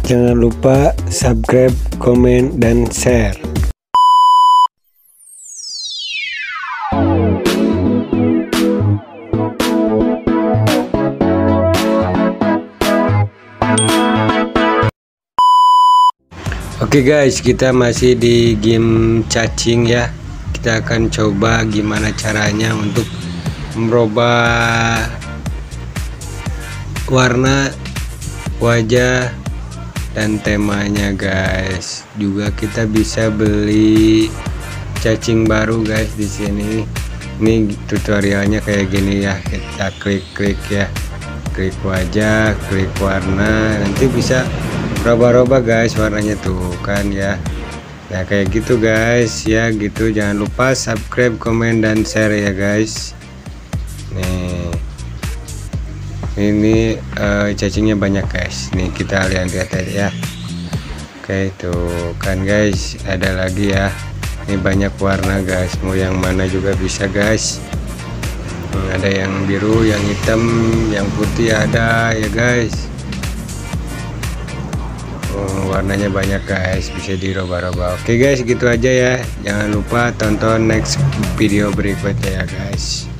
Jangan lupa subscribe, komen, dan share. Oke guys, kita masih di game cacing ya. Kita akan coba gimana caranya untuk merubah warna wajah dan temanya guys. Juga kita bisa beli cacing baru guys di sini. Ini tutorialnya kayak gini ya. Kita klik ya, klik wajah, klik warna, nanti bisa rubah-rubah guys warnanya tuh kan ya. Nah kayak gitu guys ya gitu. Jangan lupa subscribe, komen, dan share ya guys. Nih ini cacingnya banyak guys. Nih kita lihat aja ya. Oke tuh kan guys, ada lagi ya. Ini banyak warna guys, mau yang mana juga bisa guys. Ada yang biru, yang hitam, yang putih ada ya guys. Warnanya banyak guys, bisa dirubah-rubah. Oke guys, gitu aja ya. Jangan lupa tonton next video berikutnya ya guys.